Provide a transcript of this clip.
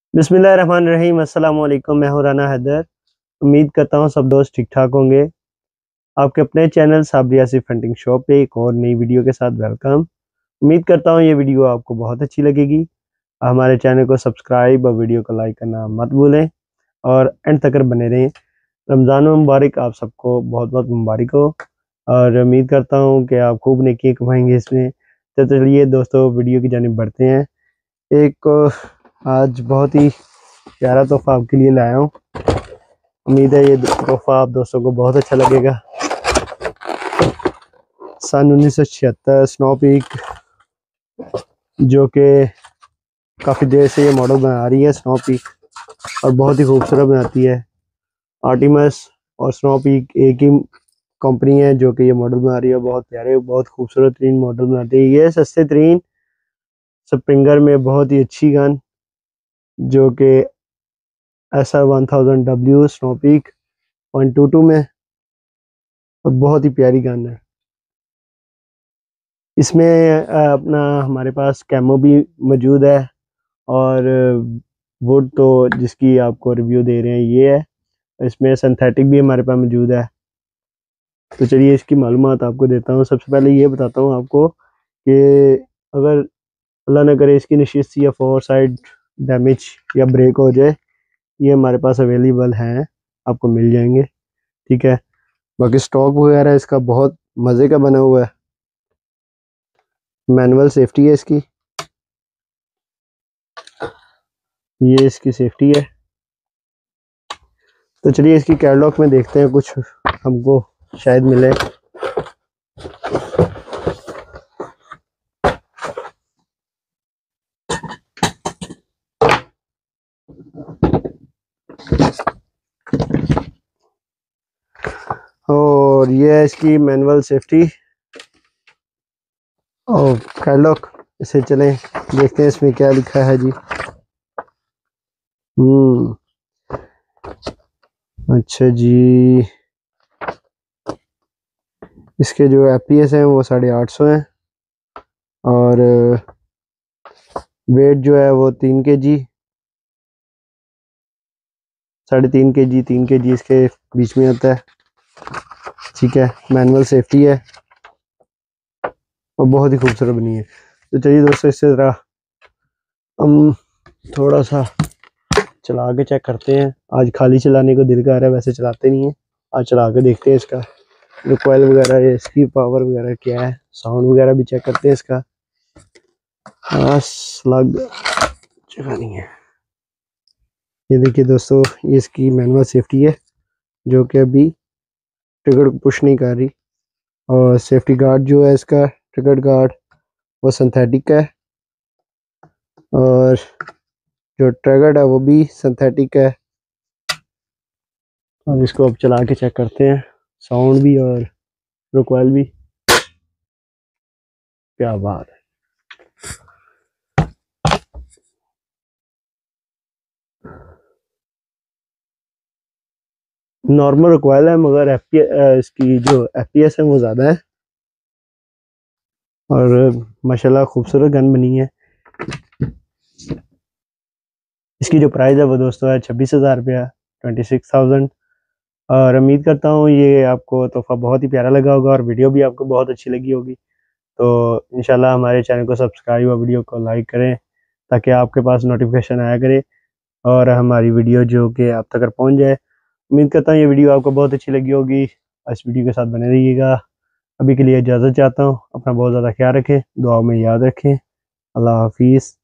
बिस्मिल्लाहिर्रहमानिर्रहीम। अस्सलाम वालेकुम। मैं हूं राना हैदर। उम्मीद करता हूं सब दोस्त ठीक ठाक होंगे। आपके अपने channel Sabri Asif hunting shop पे एक और नई वीडियो के साथ वेलकम। उम्मीद करता हूं ये वीडियो आपको बहुत अच्छी लगेगी। हमारे चैनल को सब्सक्राइब और वीडियो को लाइक करना मत भूलें और एंड तक बने रहें। रमज़ान मुबारक आप सबको बहुत बहुत मुबारक हो और उम्मीद करता हूँ कि आप खूब नेकी कमाएंगे इसमें। तो चलिए दोस्तों वीडियो की जानिब बढ़ते हैं। एक आज बहुत ही प्यारा तोहफा आपके लिए लाया हूँ। उम्मीद है ये तोहफा आप दोस्तों को बहुत अच्छा लगेगा। सन 1976 स्नो पीक, जो कि काफ़ी देर से ये मॉडल बना रही है स्नो पीक और बहुत ही खूबसूरत बनाती है। आर्टिमस और स्नो पीक एक ही कंपनी है जो कि ये मॉडल बना रही है। बहुत प्यारे बहुत खूबसूरत तरीन मॉडल बनाती है। ये सस्ते तरीन स्प्रिंगर में बहुत ही अच्छी गन, जो कि SR-1000W स्नो पीक 122 में, और बहुत ही प्यारी गन है। इसमें अपना हमारे पास कैमो भी मौजूद है और वुड तो जिसकी आपको रिव्यू दे रहे हैं ये है। इसमें सिंथेटिक भी हमारे पास मौजूद है। तो चलिए इसकी मालूमात आपको देता हूँ। सबसे पहले ये बताता हूँ आपको कि अगर अल्लाह न करे इसकी नशिस्त या फोर साइड डैमेज या ब्रेक हो जाए, ये हमारे पास अवेलेबल हैं, आपको मिल जाएंगे। ठीक है। बाकी स्टॉक वगैरह इसका बहुत मज़े का बना हुआ है। मैनुअल सेफ्टी है इसकी, ये इसकी सेफ्टी है। तो चलिए इसकी कैटलॉग में देखते हैं, कुछ हमको शायद मिले। और ये है इसकी मैनुअल सेफ्टी और कैटलॉग। इसे चलें देखते हैं इसमें क्या लिखा है जी। अच्छा जी, इसके जो FPS हैं वो 850 हैं और वेट जो है वो 3 kg, 3.5 kg 3 kg इसके बीच में आता है। ठीक है। मैनुअल सेफ्टी है और बहुत ही खूबसूरत बनी है। तो चलिए दोस्तों इससे ज़रा हम थोड़ा सा चला के चेक करते हैं। आज खाली चलाने को दिल कर रहा है, वैसे चलाते नहीं है। आज चला के देखते हैं इसका रिकॉइल वगैरह, इसकी पावर वगैरह क्या है, साउंड वगैरह भी चेक करते हैं इसका। स्लग जगह नहीं है। ये देखिए दोस्तों, ये इसकी मैनुअल सेफ्टी है जो कि अभी ट्रिगर पुश नहीं कर रही। और सेफ्टी गार्ड जो है इसका, ट्रिगर गार्ड, वो सिंथेटिक है और जो ट्रिगर है वो भी सिंथेटिक है। और इसको अब चला के चेक करते हैं, साउंड भी और रिकॉइल भी। क्या बात है। नॉर्मल रिकॉइल है मगर इसकी जो FPS है वो ज़्यादा है और माशाल्लाह खूबसूरत गन बनी है। इसकी जो प्राइस है वो दोस्तों है 26,000 रुपया, 26,000। और उम्मीद करता हूँ ये आपको तोहफा बहुत ही प्यारा लगा होगा और वीडियो भी आपको बहुत अच्छी लगी होगी। तो इंशाल्लाह हमारे चैनल को सब्सक्राइब और वीडियो को लाइक करें ताकि आपके पास नोटिफिकेशन आया करे और हमारी वीडियो जो कि आप तक पहुँच जाए। उम्मीद करता हूँ ये वीडियो आपको बहुत अच्छी लगी होगी। इस वीडियो के साथ बने रहिएगा। अभी के लिए इजाज़त चाहता हूँ। अपना बहुत ज़्यादा ख्याल रखें, दुआ में याद रखें। अल्लाह हाफिज़।